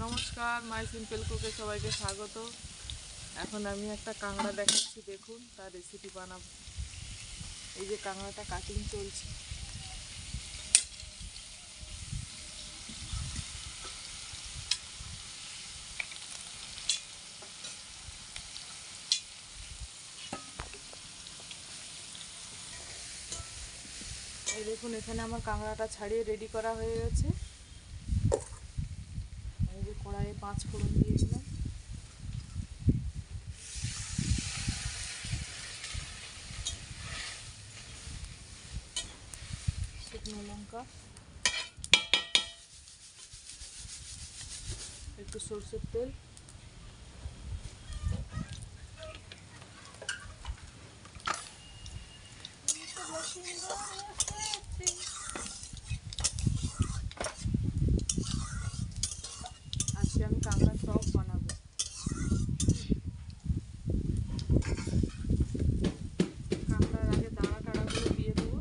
নমস্কার, মাই সিম্পল কুকে সবাইকে স্বাগত। এখন আমি একটা কাঁকড়া দেখাচ্ছি, দেখুন তার রেসিপি বানাবো। এই যে কাঁকড়াটা কাটিং চলছে। এই দেখুন, এখানে আমার কাঁকড়াটা ছাড়িয়ে রেডি করা হয়ে গেছে। এই যে কড়াইয়ে 5 ফোড়ন দিয়েছিলাম, শুকনো লঙ্কা, একটু সরষের তেল, আজকে আমি কাঁকড়ার টক বানাবো। কাঁকড়ার আগে টাড়াগুলো দিয়ে দেবো।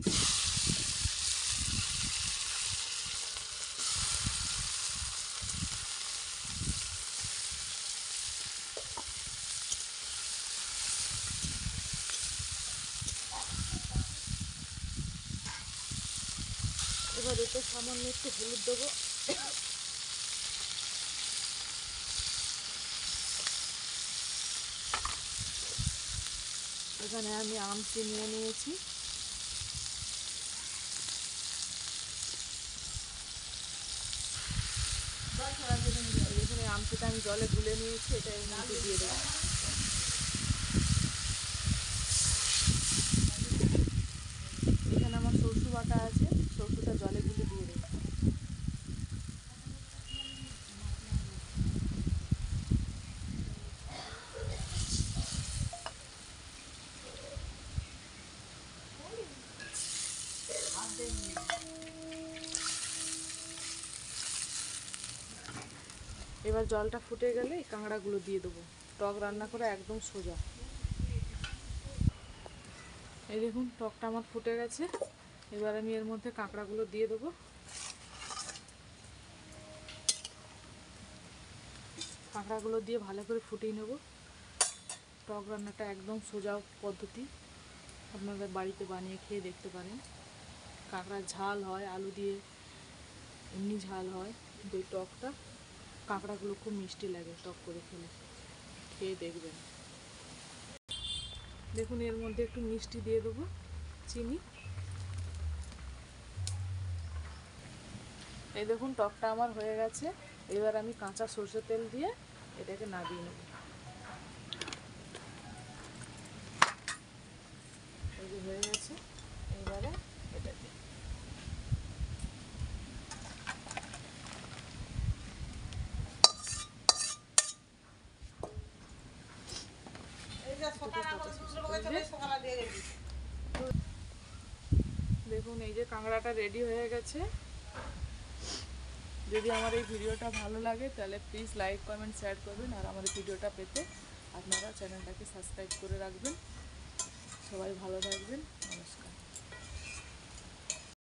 এবার এতে সামান্য একটু হলুদ দেবো। এখানে আমি আমচি নিয়ে নিয়েছি। এখানে আমচিটা আমি জলে গুলে নিয়েছি, এটা এর মধ্যে দিয়ে দেবো। এখানে আমার সরষে বাটা আছে, সরষেটা জলে গুলে দিয়ে দেবো। এবার জলটা ফুটে গেলে এই কাঁকড়াগুলো দিয়ে দেবো। টক রান্না করে একদম সোজা। এই দেখুন, টকটা আমার ফুটে গেছে। এবার আমি এর মধ্যে কাঁকড়াগুলো দিয়ে দেবো। কাঁকড়াগুলো দিয়ে ভালো করে ফুটিয়ে নেব। টক রান্নাটা একদম সোজা পদ্ধতি, আপনারা বাড়িতে বানিয়ে খেয়ে দেখতে পারেন। কাঁকড়ার ঝাল হয়, আলু দিয়ে এমনি ঝাল হয়, কিন্তু এই টকটা কাঁকড়াগুলো খুব মিষ্টি লাগে টক করে খেলে, খেয়ে দেখবেন। দেখুন, এর মধ্যে একটু মিষ্টি দিয়ে দেবো, চিনি। এই দেখুন, টকটা আমার হয়ে গেছে। এবার আমি কাঁচা সরষের তেল দিয়ে এটাকে নাবিয়ে নেব। এই যে হয়ে গেছে, এবারে এটা দিয়ে দেখুন, এই যে কাঁকড়াটা রেডি হয়ে গেছে। যদি আমার এই ভিডিওটা ভালো লাগে তাহলে প্লিজ লাইক, কমেন্ট, শেয়ার করবেন। আর আমার ভিডিওটা পেতে আপনারা চ্যানেলটাকে সাবস্ক্রাইব করে রাখবেন। সবাই ভালো থাকবেন। নমস্কার।